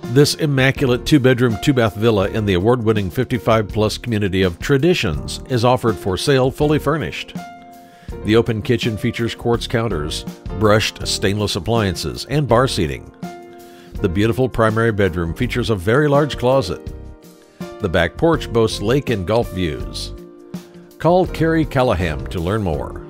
This immaculate 2-bedroom, 2-bath villa in the award-winning 55-plus community of Traditions is offered for sale fully furnished. The open kitchen features quartz counters, brushed stainless appliances, and bar seating. The beautiful primary bedroom features a very large closet. The back porch boasts lake and golf views. Call Keri Callaham to learn more.